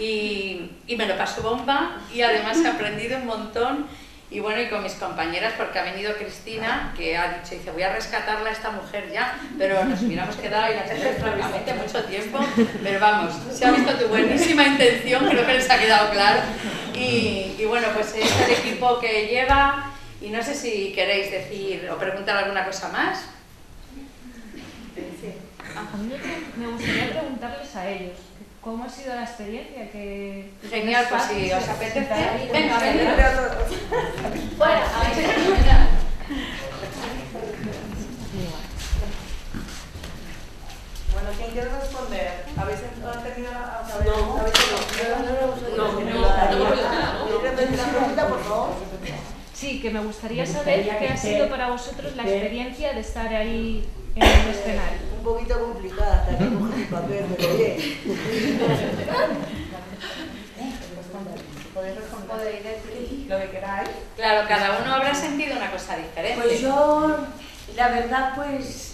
[SPEAKER 15] y, y me lo paso bomba y además he aprendido un montón y bueno, y con mis compañeras, porque ha venido Cristina, que ha dicho, dice, voy a rescatarla a esta mujer ya, pero nos hubiéramos quedado y la gente francamente mucho tiempo, pero vamos, se ha visto tu buenísima intención, creo que les ha quedado claro y, y bueno, pues es el equipo que lleva. Y no sé si queréis decir o preguntar alguna cosa más.
[SPEAKER 16] Sí. A mí me gustaría preguntarles a ellos cómo ha sido la experiencia. Que
[SPEAKER 15] Genial, pues si os apetece. Venga, a ver.
[SPEAKER 4] Fuera, a ver.
[SPEAKER 11] Bueno, ¿quién quiere responder? ¿Habéis tenido la...
[SPEAKER 10] No, no, no, no. ¿Quieres decir la pregunta, por favor?
[SPEAKER 16] Sí, que me gustaría saber qué ha sido para vosotros la experiencia de estar ahí en el escenario.
[SPEAKER 10] Un poquito complicada, hasta que coges el papel, pero bien.
[SPEAKER 11] ¿Podéis responder lo que queráis?
[SPEAKER 15] Claro, cada uno habrá sentido una cosa diferente.
[SPEAKER 8] Pues yo, la verdad, pues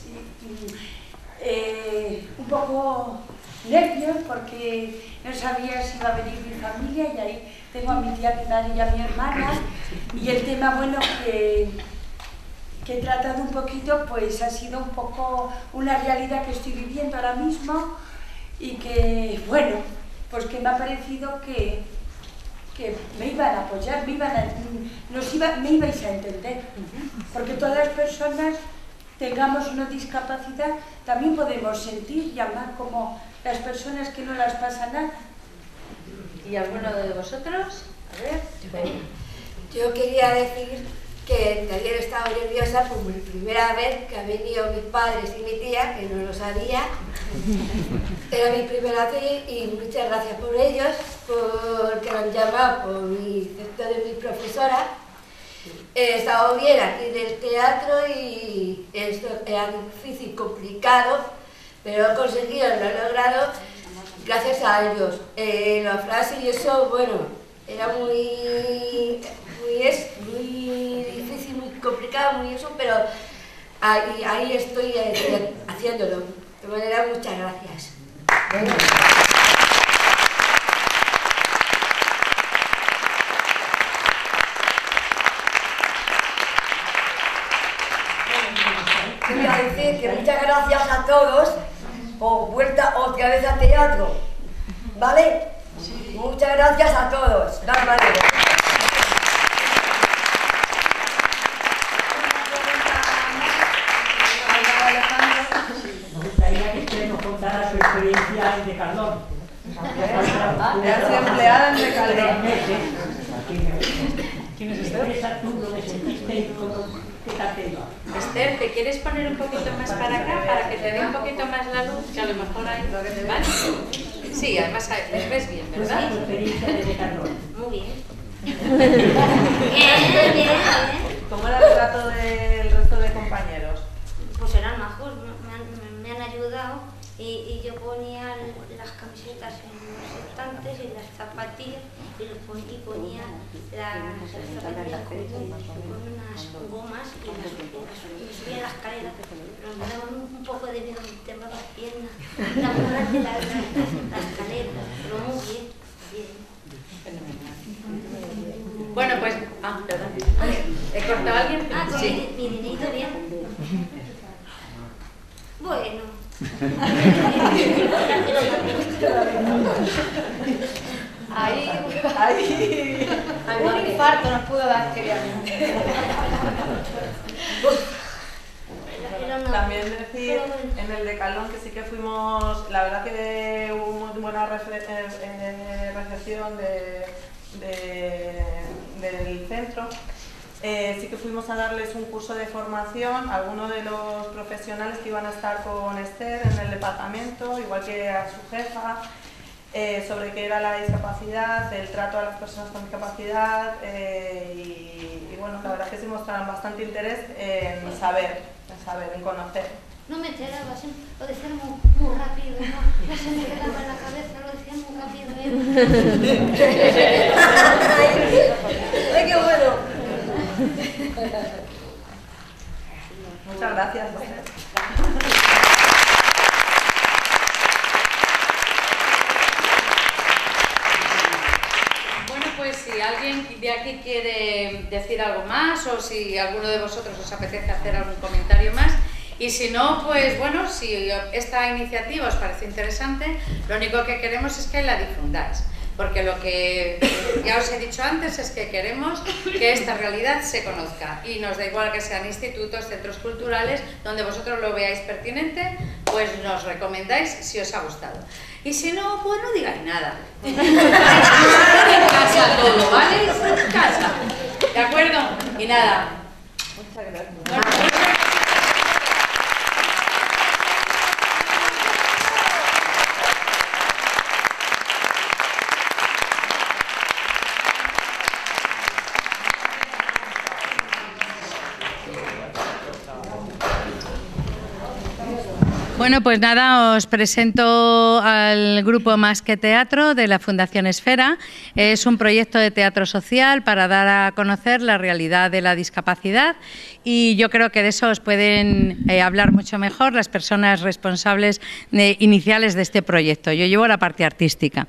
[SPEAKER 8] eh, un poco nervios porque no sabía si iba a venir mi familia y ahí tengo a mi tía Pilar y a mi hermana y el tema, bueno, que, que he tratado un poquito, pues ha sido un poco una realidad que estoy viviendo ahora mismo y que, bueno, pues que me ha parecido que, que me iban a apoyar, me, iban a, nos iba, me ibais a entender, porque todas las personas tengamos una discapacidad, también podemos sentir y amar como las personas que no las pasa nada.
[SPEAKER 15] ¿Y alguno de vosotros? A ver.
[SPEAKER 9] Bueno, yo quería decir
[SPEAKER 7] que ayer estaba nerviosa por mi primera vez que han venido mis padres y mi tía, que no lo sabía. Era mi primera vez y muchas gracias por ellos, porque me han llamado por mi sector de mi profesora. He estado bien aquí del teatro y esto era difícil, complicado, pero he conseguido, lo he logrado gracias a ellos. Eh, la frase y eso, bueno, era muy, muy, es, muy difícil, muy complicado, muy eso, pero ahí, ahí estoy eh, haciéndolo. De manera, muchas gracias.
[SPEAKER 9] Quería decir que muchas gracias a todos por vuelta otra vez al teatro, ¿vale? Sí. Muchas gracias a todos. Dale, vale.
[SPEAKER 12] Me gustaría que usted nos contara su experiencia en Decathlon.
[SPEAKER 11] ¿Te has sido empleada en Decathlon?
[SPEAKER 12] ¿Quién es Esther? ¿Dónde sentiste y qué tal te iba?
[SPEAKER 15] Esther, ¿te quieres poner un poquito más para acá para que te dé un poquito más la luz? Que a lo mejor ahí... ¿Vale? Sí, además les ves bien, ¿verdad?
[SPEAKER 12] ¿Tu experiencia de Decathlon?
[SPEAKER 17] Muy bien.
[SPEAKER 11] Bien, bien. ¿Cómo era el trato del resto de compañeros?
[SPEAKER 17] Pues eran majos, me han, me han ayudado y, y yo ponía las camisetas en los estantes y las zapatillas y, lo pon, y ponía las, las zapatillas con, con unas gomas y las, y subía las escaleras, pero me daban un, un poco de miedo, me temblaban las piernas, la moral de la, la, la escalera, pero muy bien, bien.
[SPEAKER 15] Bueno, pues... Ah, perdón. ¿He cortado a alguien?
[SPEAKER 17] Ah, con
[SPEAKER 15] sí.
[SPEAKER 17] mi, mi dinerito bien. Bueno.
[SPEAKER 4] Ahí,
[SPEAKER 11] ahí.
[SPEAKER 4] Un infarto nos pudo dar seriamente.
[SPEAKER 11] También decir en el Decathlon que sí que fuimos, la verdad que hubo muy buena recepción de, de, del centro. Eh, sí que fuimos a darles un curso de formación a algunos de los profesionales que iban a estar con Esther en el departamento, igual que a su jefa, eh, sobre qué era la discapacidad, el trato a las personas con discapacidad eh, y, y bueno, la verdad es que sí mostraron bastante interés en saber, en saber, en conocer.
[SPEAKER 17] No me enteraba, lo decían muy, muy rápido, ¿no? No se me quedaba en la cabeza, lo decían muy rápido. ¿eh?
[SPEAKER 9] ¡Ay, qué bueno!
[SPEAKER 11] Muchas gracias.
[SPEAKER 15] Bueno, pues si alguien de aquí quiere decir algo más o si alguno de vosotros os apetece hacer algún comentario más, y si no, pues bueno, si esta iniciativa os parece interesante, lo único que queremos es que la difundáis. Porque lo que ya os he dicho antes es que queremos que esta realidad se conozca y nos da igual que sean institutos, centros culturales, donde vosotros lo veáis pertinente, pues nos recomendáis si os ha gustado. Y si no, pues no digáis nada. En casa todo, ¿vale? En casa. ¿De acuerdo? Y nada.
[SPEAKER 11] Muchas gracias.
[SPEAKER 15] Bueno, Bueno, pues nada, os presento al grupo Más que Teatro de la Fundación Esfera. Es un proyecto de teatro social para dar a conocer la realidad de la discapacidad y yo creo que de eso os pueden eh, hablar mucho mejor las personas responsables de, iniciales de este proyecto. Yo llevo la parte artística.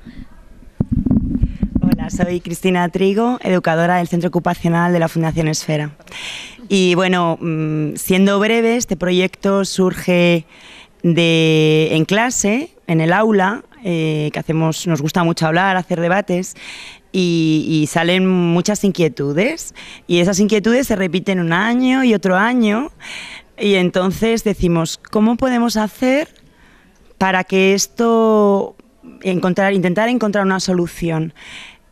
[SPEAKER 2] Hola, soy Cristina Trigo, educadora del Centro Ocupacional de la Fundación Esfera. Y bueno, siendo breve, este proyecto surge de, en clase, en el aula, eh, que hacemos, nos gusta mucho hablar, hacer debates, y, y salen muchas inquietudes, y esas inquietudes se repiten un año y otro año, y entonces decimos, ¿cómo podemos hacer para que esto, encontrar, intentar encontrar una solución?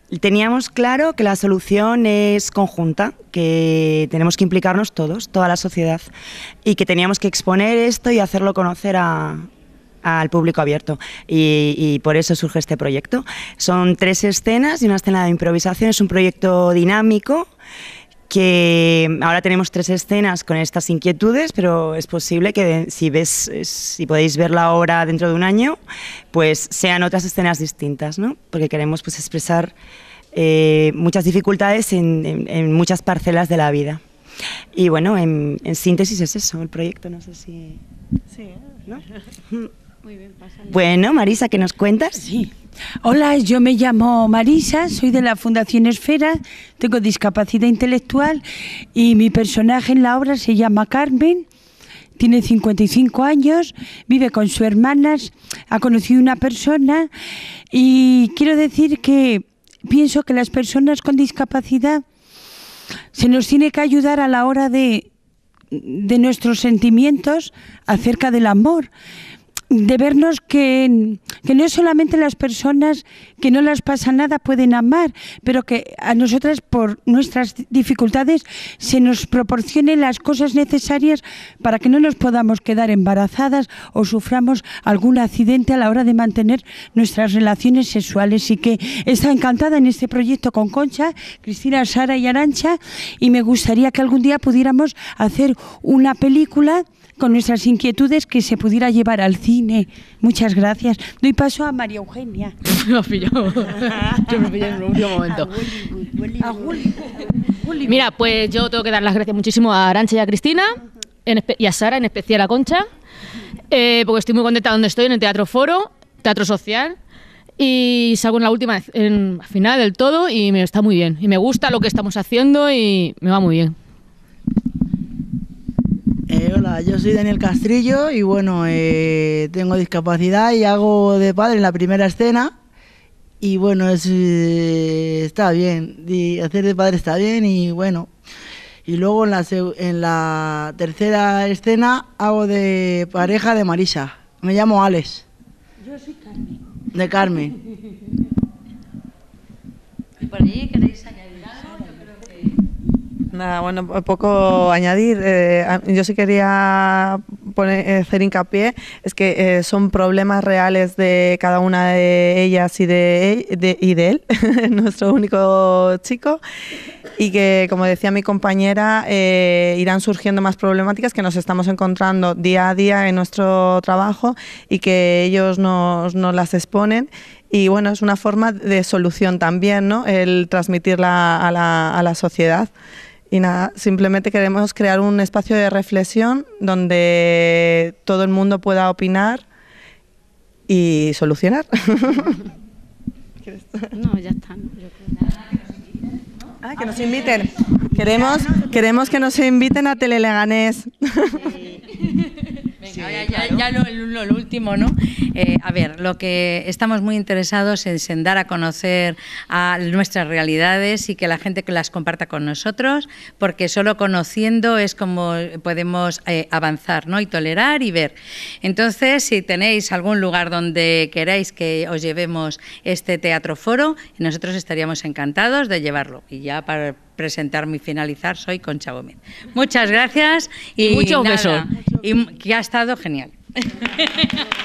[SPEAKER 2] teníamos claro que la solución es conjunta, que tenemos que implicarnos todos, toda la sociedad, y que teníamos que exponer esto y hacerlo conocer a, al público abierto. Y, y por eso surge este proyecto. Son tres escenas y una escena de improvisación. Es un proyecto dinámico, que ahora tenemos tres escenas con estas inquietudes, pero es posible que si ves, si podéis ver la obra dentro de un año, pues sean otras escenas distintas, ¿no? Porque queremos pues expresar eh, muchas dificultades en, en, en muchas parcelas de la vida. Y bueno, en, en síntesis es eso, el proyecto, no sé si...
[SPEAKER 10] Sí,
[SPEAKER 2] ¿no?
[SPEAKER 10] Muy bien, pásale.
[SPEAKER 2] Bueno, Marisa, ¿qué nos cuentas?
[SPEAKER 8] Sí. Hola, yo me llamo Marisa, soy de la Fundación Esfera, tengo discapacidad intelectual y mi personaje en la obra se llama Carmen, tiene cincuenta y cinco años, vive con sus hermanas, ha conocido una persona y quiero decir que pienso que las personas con discapacidad se nos tiene que ayudar a la hora de, de nuestros sentimientos acerca del amor. De vernos que, que no solamente las personas que no les pasa nada pueden amar, pero que a nosotras por nuestras dificultades se nos proporcionen las cosas necesarias para que no nos podamos quedar embarazadas o suframos algún accidente a la hora de mantener nuestras relaciones sexuales. Y que está encantada en este proyecto con Concha, Cristina, Sara y Arantxa, y me gustaría que algún día pudiéramos hacer una película con nuestras inquietudes que se pudiera llevar al cine. Muchas gracias. Doy paso a María Eugenia.
[SPEAKER 18] Me has pillado. Yo me pillé en un último momento. Mira, pues yo tengo que dar las gracias muchísimo a Arantxa y a Cristina en y a Sara, en especial a Concha, eh, porque estoy muy contenta donde estoy, en el Teatro Foro, Teatro Social, y salgo en la última en final del todo y me está muy bien. Y me gusta lo que estamos haciendo y me va muy bien.
[SPEAKER 5] Eh, hola, yo soy Daniel Castrillo y bueno, eh, tengo discapacidad y hago de padre en la primera escena y bueno, es, eh, está bien, y hacer de padre está bien y bueno, y luego en la, en la tercera escena hago de pareja de Marisa, me llamo Alex.
[SPEAKER 8] Yo soy Carmen.
[SPEAKER 5] De Carmen.
[SPEAKER 15] ¿Y por allí queréis añadir algo? Yo creo que...
[SPEAKER 11] Nada, bueno, poco añadir. Eh, yo sí quería poner, hacer hincapié, es que eh, son problemas reales de cada una de ellas y de, de, y de él, nuestro único chico, y que, como decía mi compañera, eh, irán surgiendo más problemáticas que nos estamos encontrando día a día en nuestro trabajo y que ellos nos, nos las exponen. Y bueno, es una forma de solución también, ¿no? El transmitirla a la, a la sociedad. Y nada, simplemente queremos crear un espacio de reflexión donde todo el mundo pueda opinar y solucionar.
[SPEAKER 10] No, ya está. ¿no? Yo creo.
[SPEAKER 11] Ah, que nos inviten. Queremos, queremos que nos inviten a Teleleganés.
[SPEAKER 15] Venga, ya, ya, ya lo, lo, lo último, ¿no? Eh, a ver, lo que estamos muy interesados es en dar a conocer a nuestras realidades y que la gente que las comparta con nosotros, porque solo conociendo es como podemos eh, avanzar, ¿no? Y tolerar y ver. Entonces, si tenéis algún lugar donde queráis que os llevemos este Teatro Foro, nosotros estaríamos encantados de llevarlo. Y ya para presentarme y finalizar, soy Concha Gómez. Muchas gracias y,
[SPEAKER 18] y muchos
[SPEAKER 15] nada,
[SPEAKER 18] besos.
[SPEAKER 15] Y que ha estado genial.